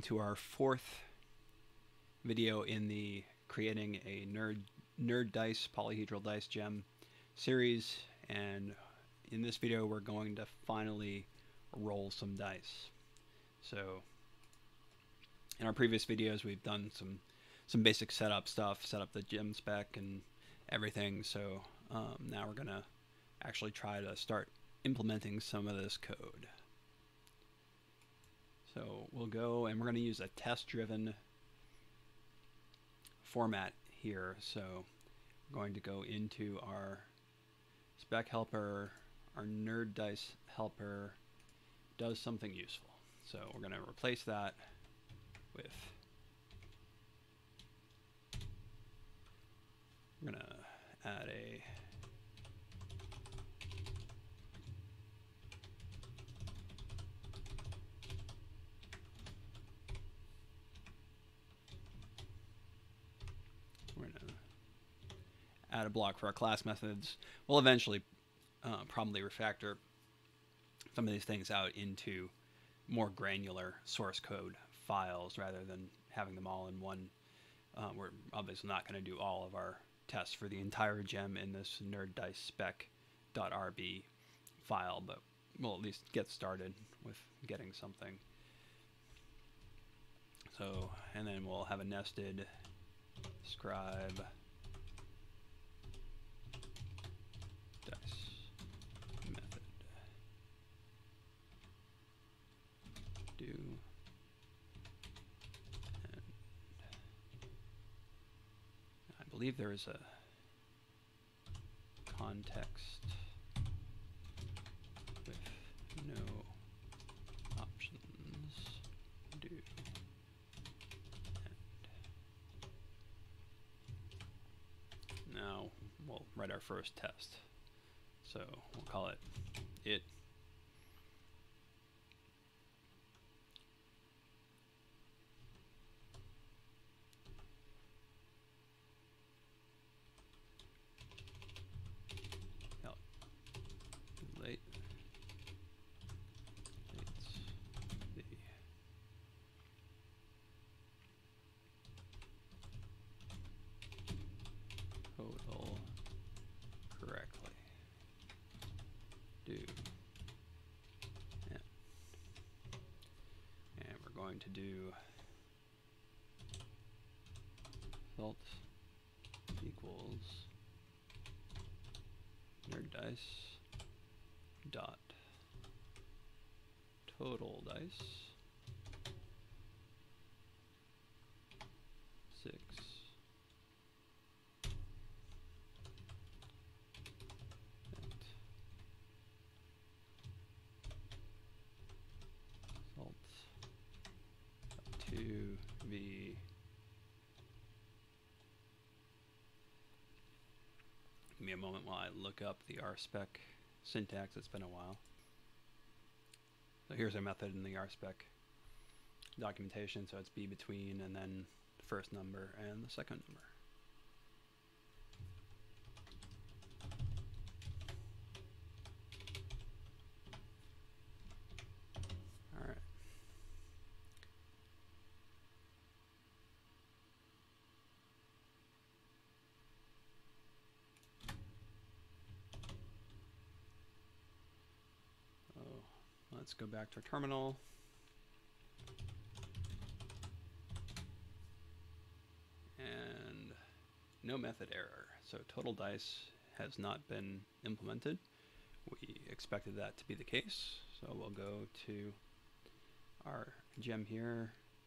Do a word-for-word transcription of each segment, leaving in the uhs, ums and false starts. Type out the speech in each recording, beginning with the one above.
to our fourth video in the creating a nerd NerdDice polyhedral dice gem series, and in this video we're going to finally roll some dice. So in our previous videos we've done some some basic setup stuff, set up the gem spec and everything, so um, now we're gonna actually try to start implementing some of this code. So we'll go and we're going to use a test-driven format here. So we're going to go into our spec helper. Our NerdDice helper does something useful. So we're going to replace that with, we're going to add a We're going to add a block for our class methods. We'll eventually uh, probably refactor some of these things out into more granular source code files rather than having them all in one. Uh, we're obviously not going to do all of our tests for the entire gem in this NerdDice spec.rb file, but we'll at least get started with getting something. So, and then we'll have a nested scribe dice method do, and I believe there is a context with no options do. Now we'll write our first test. So we'll call it it calculate the total correctly. Do and, and we're going to do result equals NerdDice dot total dice six to the give me a moment while I look up the rspec syntax. It's been a while. So here's our method in the rspec documentation. So it's b between and then the first number and the second number. Let's go back to our terminal. And no method error. So total dice has not been implemented. We expected that to be the case. So we'll go to our gem here.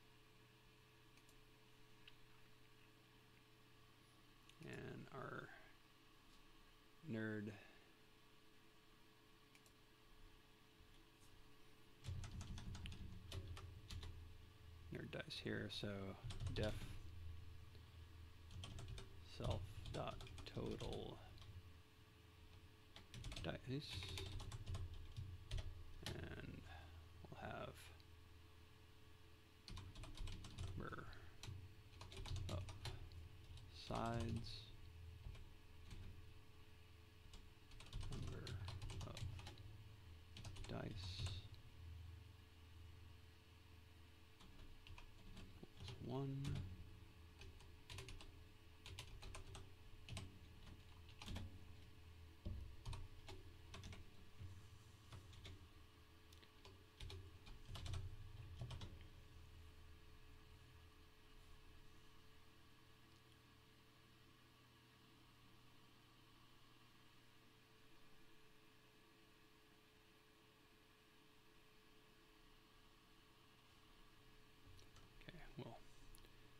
And our nerd NerdDice here, so def self dot total dice, and we'll have number of sides, number of dice,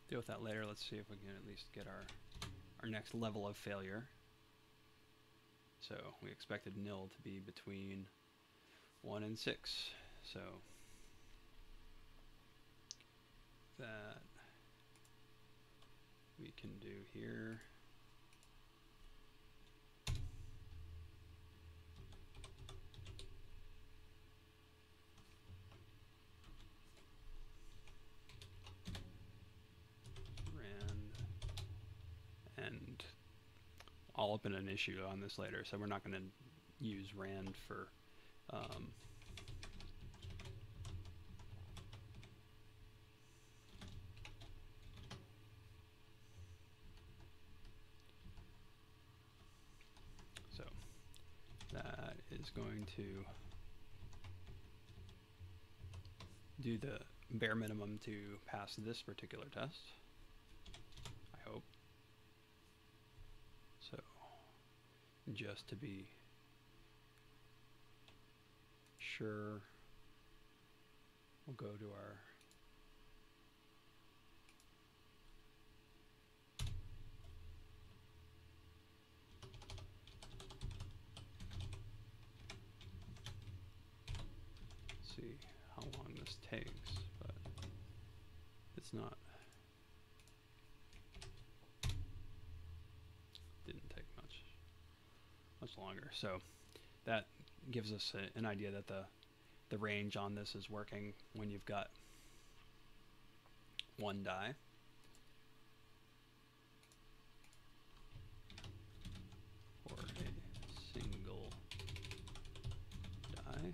deal with that later. Let's see if we can at least get our, our next level of failure. So we expected nil to be between one and six. So that we can do here. And I'll open an issue on this later, so we're not going to use rand for um, so that is going to do the bare minimum to pass this particular test, I hope. So just to be sure, we'll go to our see how long this takes, but it's not. Didn't take much, much longer. So that gives us a, an idea that the the range on this is working when you've got one die. Or a single die.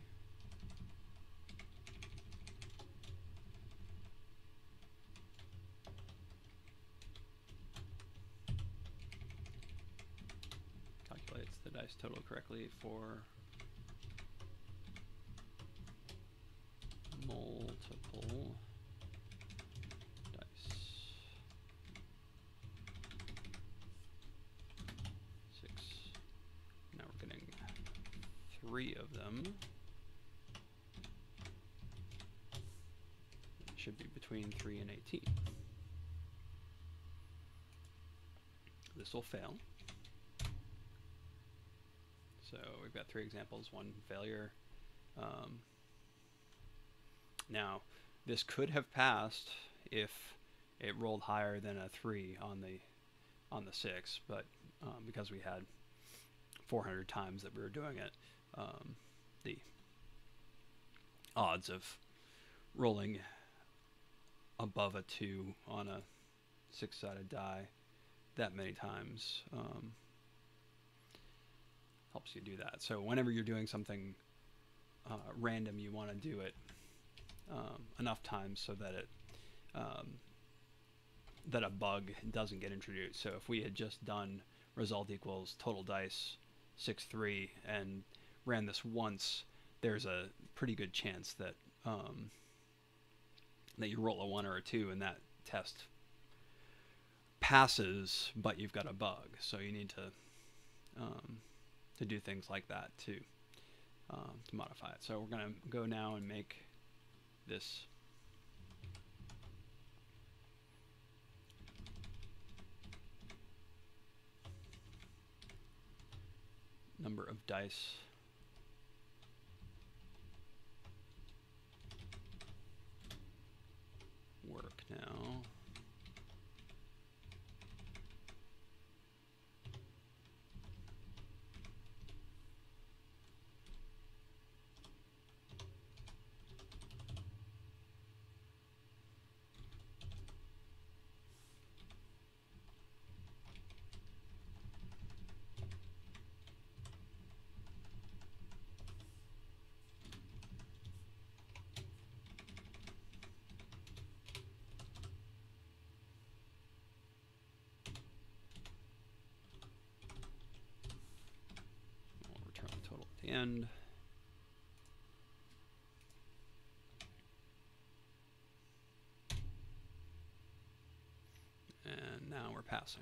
Calculates the dice total correctly for multiple dice. Six. Now we're getting three of them. It should be between three and eighteen. This will fail. So we've got three examples, one failure. Um, Now, this could have passed if it rolled higher than a three on the on the six, but um, because we had four hundred times that we were doing it, um, the odds of rolling above a two on a six-sided die that many times um, helps you do that. So whenever you're doing something uh, random, you want to do it Um, enough times so that it um, that a bug doesn't get introduced. So if we had just done result equals total dice six three and ran this once, there's a pretty good chance that um, that you roll a one or a two and that test passes, but you've got a bug. So you need to um, to do things like that to um, to modify it. So we're going to go now and make this number of dice work now. The end. And now we're passing.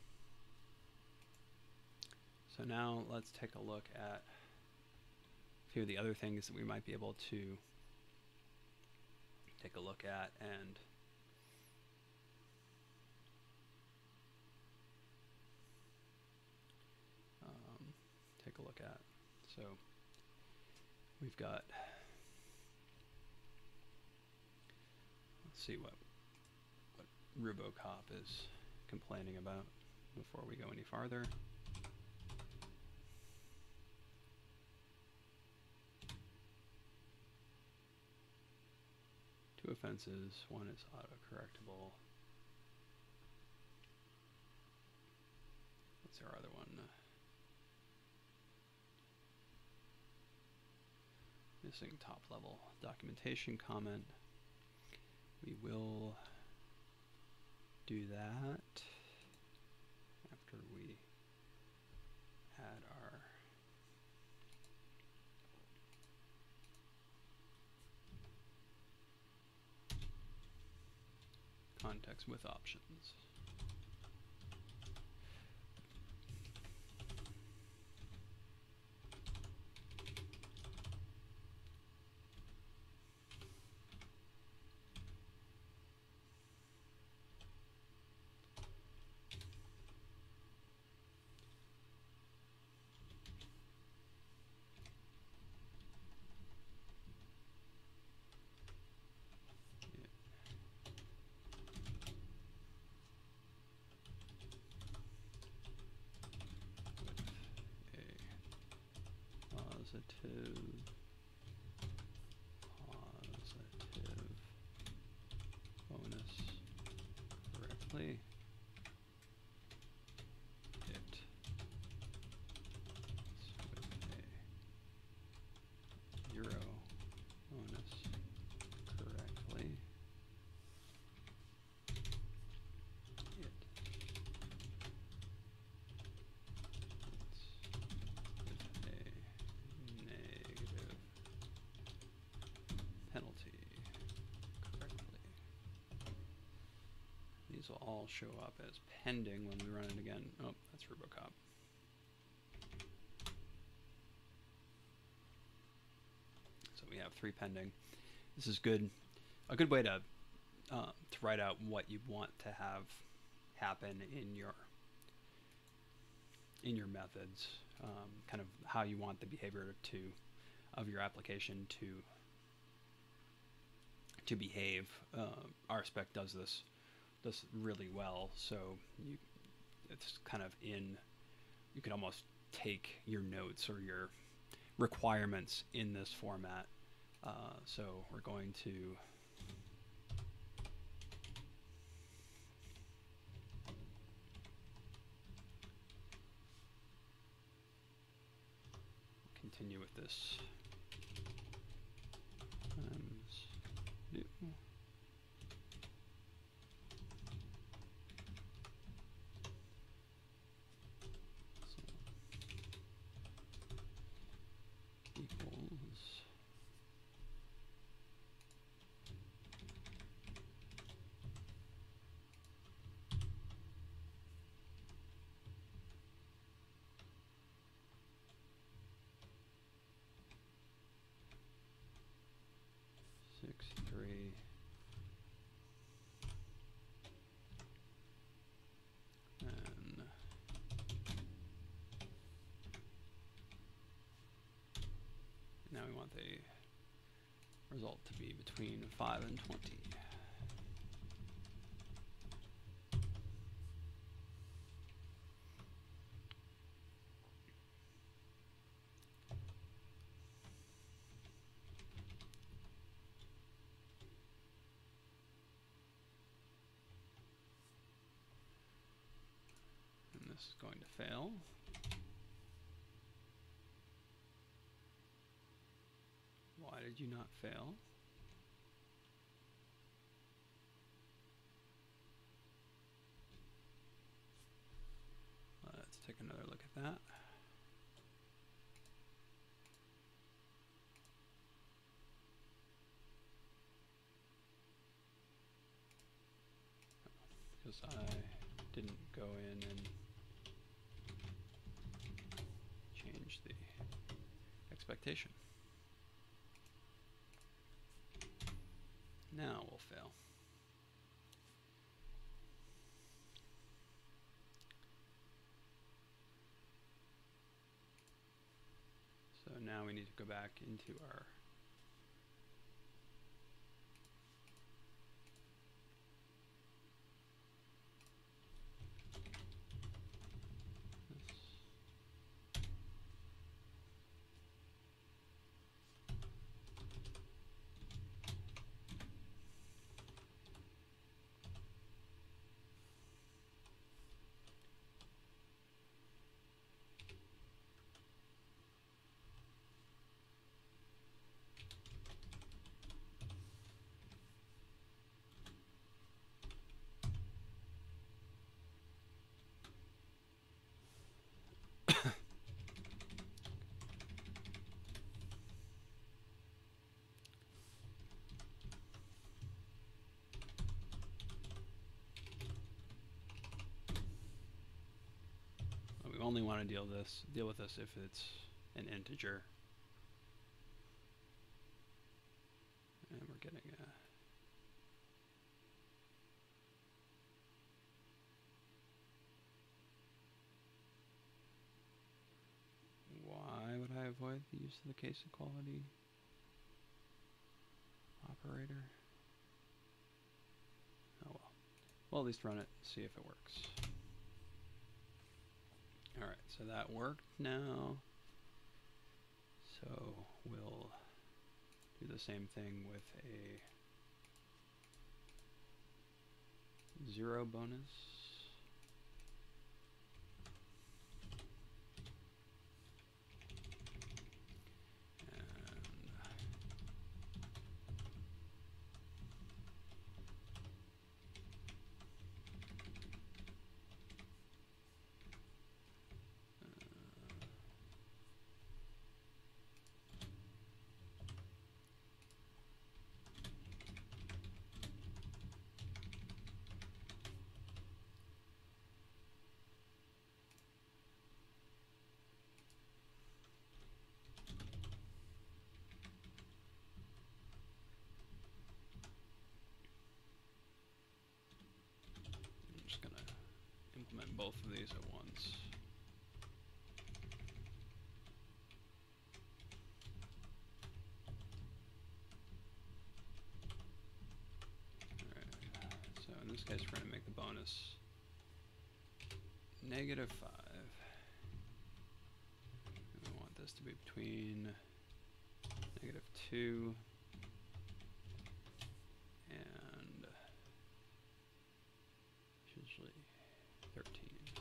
So now let's take a look at a few of the other things that we might be able to take a look at and So we've got, let's see what what RuboCop is complaining about before we go any farther. Two offenses, one is autocorrectable. What's our other one? Missing top level documentation comment. We will do that after we add our context with options. Positive, positive bonus correctly. It with a zero bonus correctly. It penalty correctly. These will all show up as pending when we run it again. Oh, that's RuboCop. So we have three pending. This is good. A good way to uh, to write out what you want to have happen in your in your methods. Um, kind of how you want the behavior to of your application to to behave. Uh, R spec does this does really well. So you, it's kind of in. You could almost take your notes or your requirements in this format. Uh, so we're going to continue with this. Times new. So equals six three and now we want the result to be between five and twenty. And this is going to fail. Why did you not fail? Let's take another look at that. Because I didn't go in and change the expectation. Now we'll fail. So need to go back into our we only want to deal this deal with this if it's an integer. And we're getting a why would I avoid the use of the case equality operator? Oh well. Well, at least run it, see if it works. Alright, so that worked now. So we'll do the same thing with a zero bonus. Implement both of these at once. Alright, so in this case we're going to make the bonus negative five. And we want this to be between negative two and usually thirteen.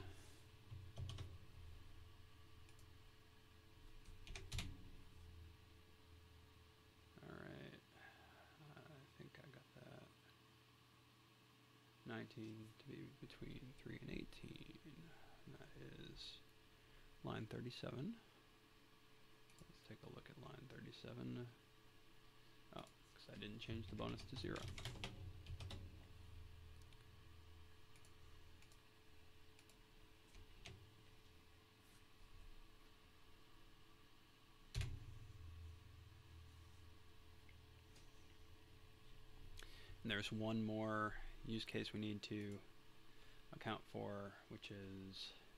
Alright, I think I got that. nineteen to be between three and eighteen. That is line thirty-seven. Let's take a look at line thirty-seven. Oh, because I didn't change the bonus to zero. And there's one more use case we need to account for, which is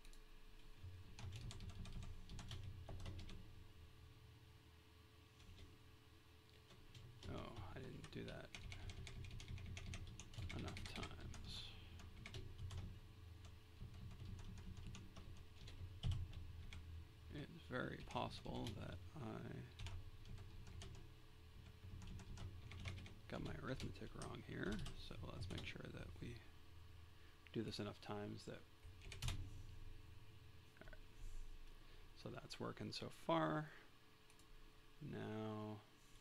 oh, I didn't do that enough times. It's very possible that I got my arithmetic wrong here, so let's make sure that we do this enough times that alright. So that's working so far. Now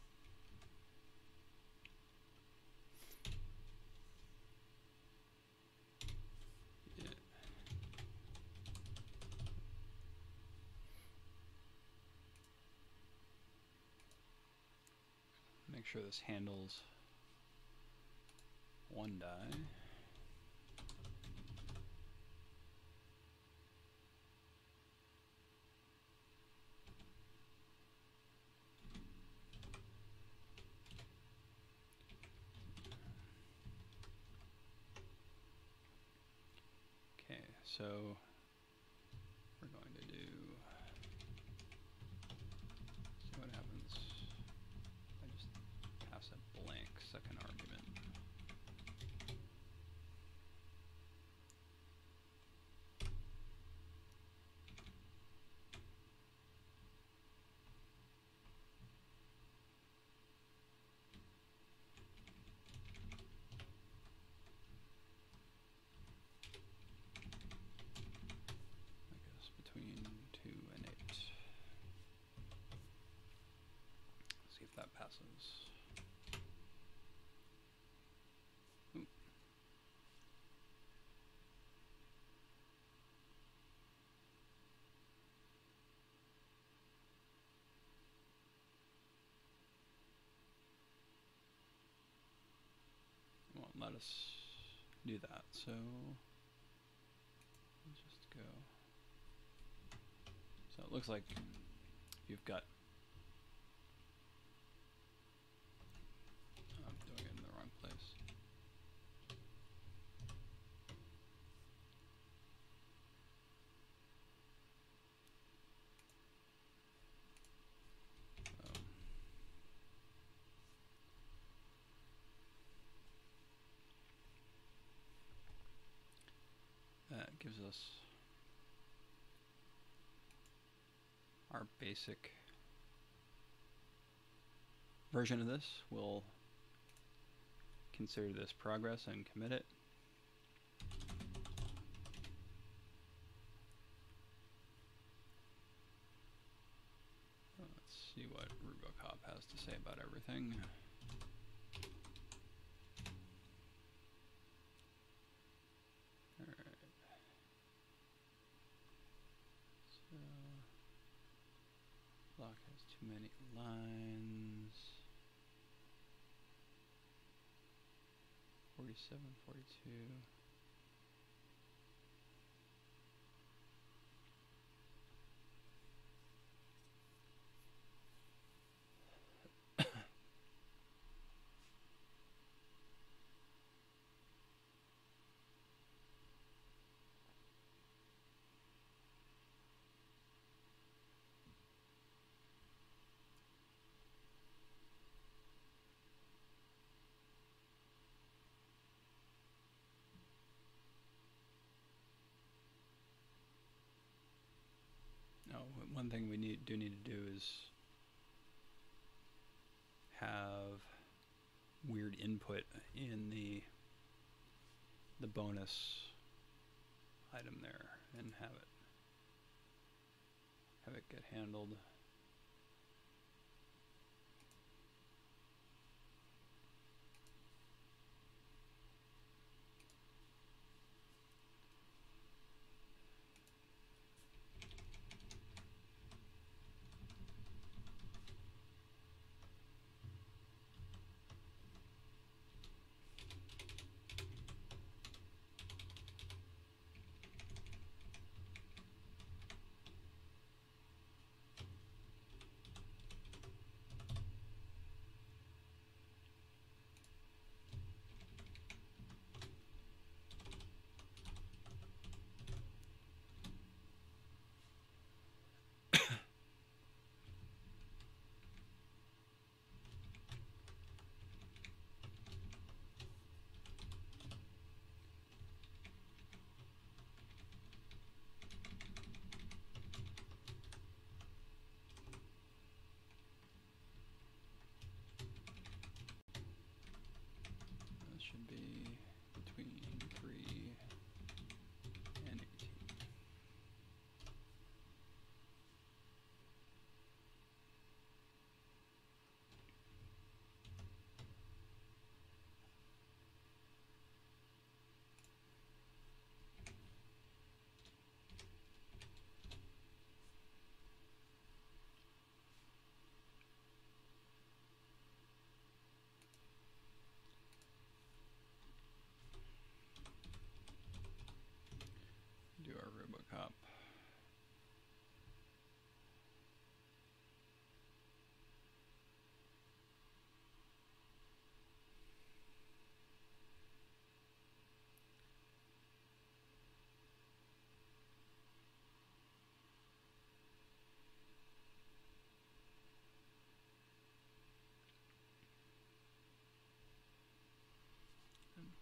yeah. Make sure this handles one die. Okay, so we're going to do see what second argument. That passes. Ooh. It won't let us do that, so let's just go. So it looks like you've got that gives us our basic version of this. We'll consider this progress and commit it. Let's see what RubyCop has to say about everything. Block has too many lines. forty-seven, forty-two. One thing we need do need to do is have weird input in the the bonus item there and have it have it get handled.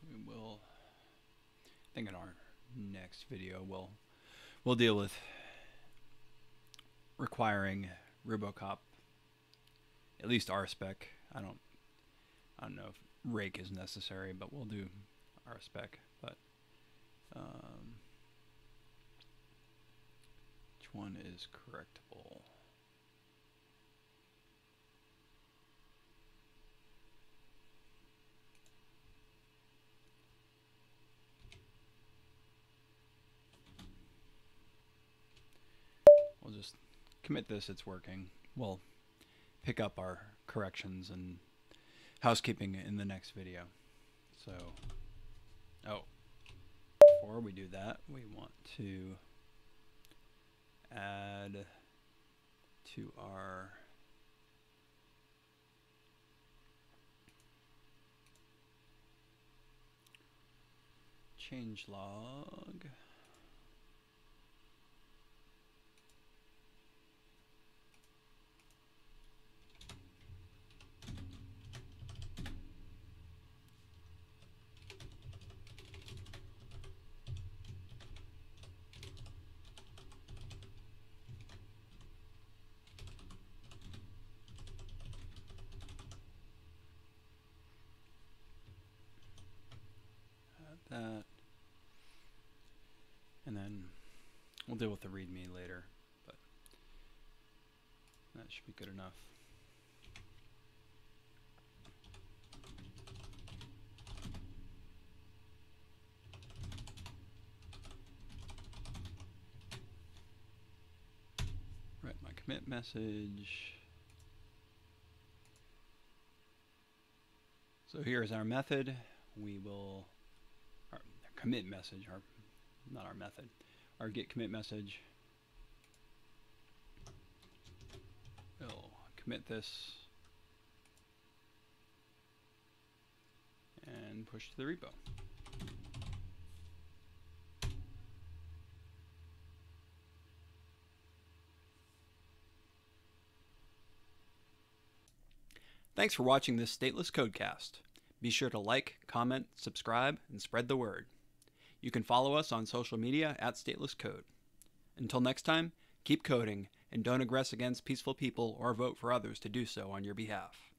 we will, I think in our next video, we'll, we'll deal with requiring Robocop, at least R spec. I don't, I don't know if rake is necessary, but we'll do R spec. But um, which one is correctable? We'll just commit this, it's working. We'll pick up our corrections and housekeeping in the next video. So, oh, before we do that, we want to add to our changelog. That, and then we'll deal with the README later, but that should be good enough. Write my commit message. So here's our method. We will our commit message, our not our method, our get commit message. We'll commit this and push to the repo. Thanks for watching this stateless Codecast. Be sure to like, comment, subscribe, and spread the word. You can follow us on social media at Stateless Code. Until next time, keep coding and don't aggress against peaceful people or vote for others to do so on your behalf.